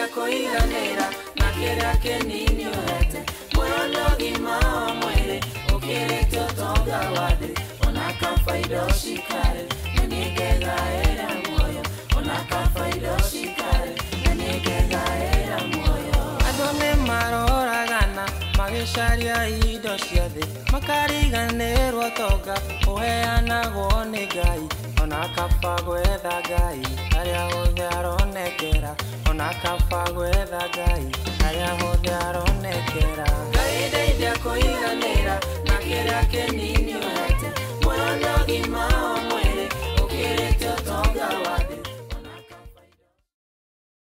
kũiganĩra na kĩrĩa kĩnini ũhete muoyo nĩ ũgima wa mwĩrĩ ũkĩrĩte ũtonga wa thĩ ona kabaida ũcikare na nĩngegaĩra muoyo ona kabaida ũcikare na nĩngegaĩra muoyo andũ nĩmaroragana magĩcaria indo cia thĩ makariganĩrwo ũtonga ũheanagwo nĩ Ngai ona kaba gwetha Ngai arĩa hothe aronekera ona kaba gwetha Ngai arĩa hothe aronekera